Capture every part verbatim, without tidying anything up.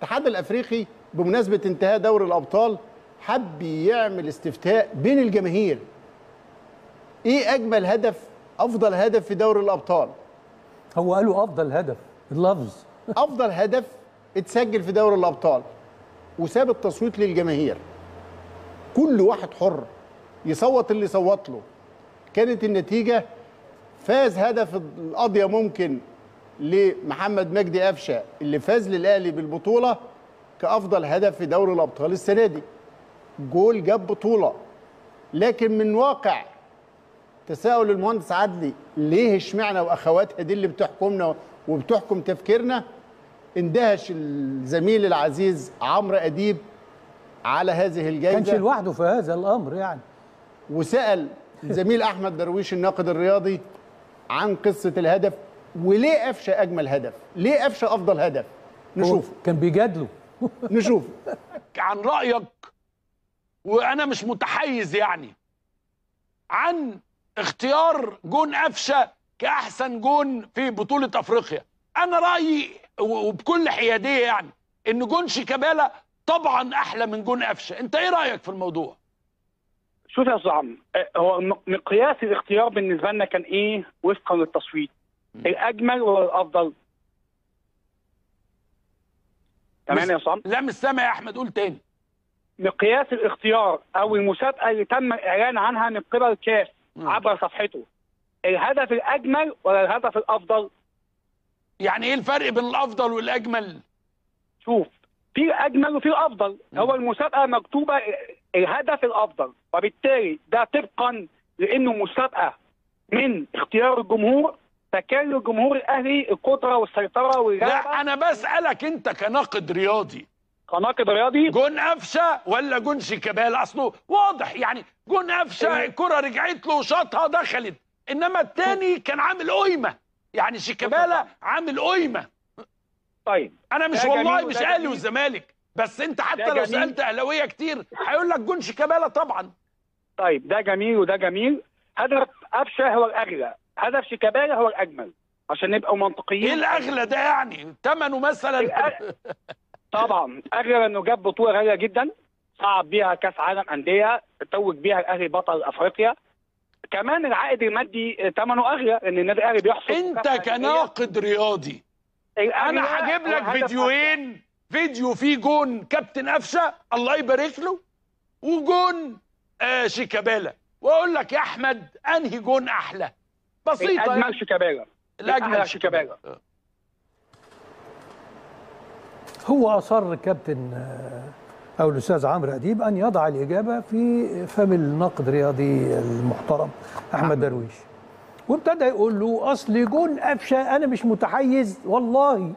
الاتحاد الافريقي بمناسبه انتهاء دوري الابطال حب يعمل استفتاء بين الجماهير، ايه اجمل هدف، افضل هدف في دوري الابطال. هو قالوا افضل هدف اللفظ افضل هدف اتسجل في دوري الابطال، وساب التصويت للجماهير، كل واحد حر يصوت اللي يصوت له. كانت النتيجه فاز هدف القضيه ممكن لمحمد مجدي قفشه اللي فاز للاهلي بالبطوله كافضل هدف في دوري الابطال السنه دي. جول جاب بطوله. لكن من واقع تساؤل المهندس عدلي ليه اشمعنا واخواتها دي اللي بتحكمنا وبتحكم تفكيرنا، اندهش الزميل العزيز عمرو اديب على هذه الجائزه، كانش لوحده في هذا الامر يعني، وسال الزميل احمد درويش الناقد الرياضي عن قصه الهدف وليه قفشه اجمل هدف، ليه قفشه افضل هدف. نشوف. كان بيجادله. نشوف عن رايك، وانا مش متحيز يعني، عن اختيار جون قفشه كاحسن جون في بطوله افريقيا. انا رايي وبكل حياديه يعني ان جون شيكابالا طبعا احلى من جون قفشه. انت ايه رايك في الموضوع؟ شوف يا استاذ عمرو، هو مقياس الاختيار بالنسبه لنا كان ايه وفقا للتصويت؟ الاجمل ولا الافضل؟ تمام يا استاذ عمرو؟ لا مش سامع يا احمد، قول تاني. مقياس الاختيار او المسابقه اللي تم الاعلان عنها من قبل الكاف عبر صفحته، الهدف الاجمل ولا الهدف الافضل؟ يعني ايه الفرق بين الافضل والاجمل؟ شوف، في الاجمل وفي الافضل. هو المسابقه مكتوبه الهدف الافضل، وبالتالي ده طبقا لانه مسابقه من اختيار الجمهور، فكان للجمهور الاهلي القدره والسيطره والغلبه. لا انا بسالك انت كناقد رياضي، كناقد رياضي، جون قفشه ولا جون شيكابالا؟ اصله واضح يعني جون قفشه الكره رجعت له وشاطها دخلت، انما الثاني كان عامل قيمه، يعني شيكابالا عامل قيمه. طيب انا مش والله مش اهلي والزمالك، بس انت حتى لو سالت اهلاويه كتير هيقول لك جون شيكابالا طبعا. طيب ده جميل وده جميل. هدف قفشه هو الاغلى، هدف شيكابالا هو الاجمل، عشان نبقى منطقيين. ايه الاغلى ده يعني؟ ثمنه مثلا؟ طبعا اغلى لانه جاب بطوله غاليه جدا، صعد بيها كاس عالم انديه، توج بيها الاهلي بطل افريقيا. كمان العائد المادي ثمنه اغلى لان النادي الاهلي بيحصل. انت كناقد رياضي انا هجيب لك فيديوهين، فيديو فيه جون كابتن قفشه الله يبارك له وجون آه شيكابالا، واقول لك يا احمد انهي جون احلى. بسيطه. الاجمل يعني. شيكابالا. الاجمل شيكابالا. هو اصر كابتن او الاستاذ عمرو اديب ان يضع الاجابه في فم الناقد الرياضي المحترم احمد درويش، وابتدى يقول له اصل جون قفشه انا مش متحيز والله.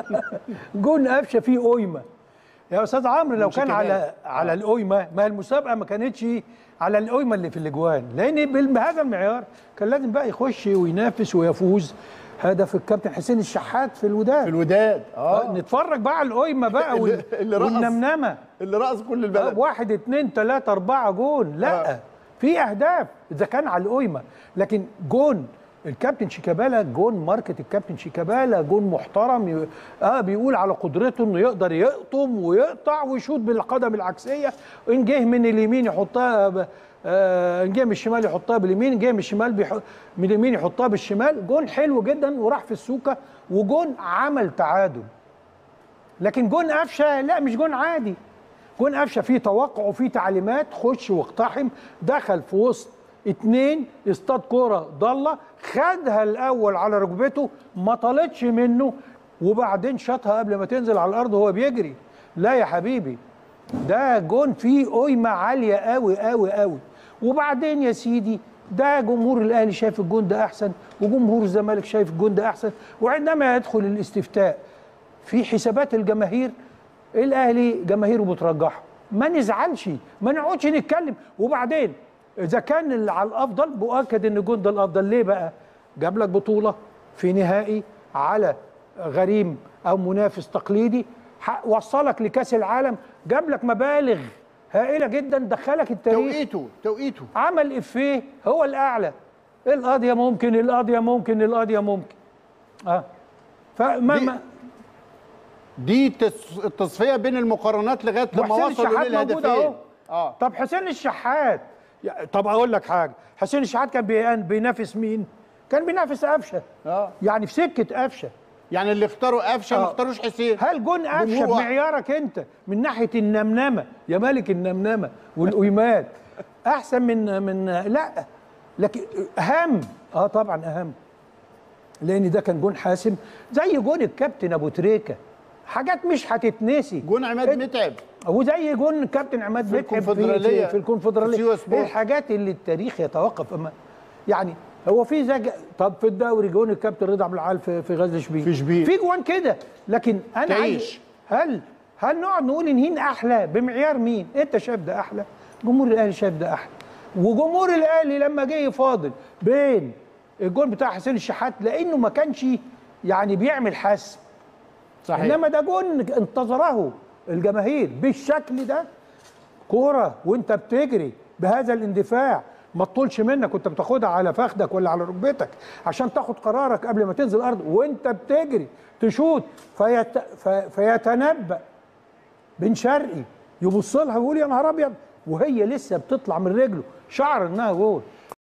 جون قفشه فيه قيمه يا استاذ عمرو. لو كان على على القيمه، ما المسابقه ما كانتش على القيمه اللي في الاجوان، لان بهذا المعيار كان لازم بقى يخش وينافس ويفوز. هدف الكابتن حسين الشحات في الوداد في الوداد اه نتفرج بقى على القيمه بقى وال... اللي رقص والنمنمه اللي رقص كل البلد. واحد اتنين تلاته اربعه جون. لا آه. في اهداف اذا كان على القيمه، لكن جون الكابتن شيكابالا، جون ماركه الكابتن شيكابالا، جون محترم. ي... اه بيقول على قدرته انه يقدر يقطم ويقطع ويشوط بالقدم العكسيه، ان جه من اليمين يحطها ب... آه ان جه من الشمال يحطها باليمين، ان جه من الشمال بيح... من اليمين يحطها بالشمال. جون حلو جدا وراح في السوكه، وجون عمل تعادل. لكن جون قفشه لا، مش جون عادي. جون قفشه فيه توقع وفيه تعليمات، خش واقتحم. دخل في وسط اتنين، اصطاد كوره ضاله، خدها الاول على ركبته ما طالتش منه، وبعدين شاطها قبل ما تنزل على الارض وهو بيجري. لا يا حبيبي، ده جون فيه قيمه عاليه قوي قوي قوي. وبعدين يا سيدي ده جمهور الاهلي شايف الجون ده احسن، وجمهور الزمالك شايف الجون ده احسن، وعندما يدخل الاستفتاء في حسابات الجماهير الاهلي جماهيره بترجحه. ما نزعلش، ما نقعدش نتكلم. وبعدين اذا كان اللي على الافضل مؤكد ان الجون ده الافضل. ليه بقى؟ جاب لك بطوله في نهائي على غريم او منافس تقليدي، وصلك لكاس العالم، جاب لك مبالغ هائله جدا، دخلك التاريخ. توقيته توقيته عمل افيه هو الاعلى. القضيه ممكن، القضيه ممكن، القضيه ممكن. اه فما ما دي التص- التصفيه بين المقارنات لغايه لما وحسين وصلوا الشحات موجود اهو. للهدفين. اه طب حسين الشحات، يا- طب اقول لك حاجه، حسين الشحات كان بي- بينافس مين؟ كان بينافس قفشه. اه يعني في سكه قفشه. يعني اللي اختاروا قفشه ما آه. اختاروش حسين. هل جون قفشه جمهور واحد. بمعيارك انت من ناحيه النمنمه يا ملك النمنمه والقيمات احسن من من لا، لكن اهم اه طبعا اهم، لان ده كان جون حاسم زي جون الكابتن ابو تريكه، حاجات مش هتتنسي. جون عماد متعب وزي جون الكابتن عماد في متعب الكونفدرالية. في, في الكونفدراليه. في سيوة ايه سبورت. الحاجات اللي التاريخ يتوقف أما يعني هو في زج... طب في الدوري جون الكابتن رضا عبد العال في, في غزل شبين، في شبين. في جوان كده، لكن انا تعيش. عايز هل هل نقعد نقول ان هين احلى بمعيار مين؟ انت شايف ده احلى، جمهور الاهلي شايف ده احلى، وجمهور الاهلي لما جه يفاضل بين الجون بتاع حسين الشحات لانه ما كانش يعني بيعمل حسم، صحيح. انما ده جون انتظره الجماهير بالشكل ده، كوره وانت بتجري بهذا الاندفاع ما تطولش منك وانت بتاخدها على فخدك ولا على ركبتك عشان تاخد قرارك قبل ما تنزل الارض، وانت بتجري تشوط فيت... في... فيتنبأ بن شرقي يبص لها ويقول يا نهار ابيض وهي لسه بتطلع من رجله شعر انها جول.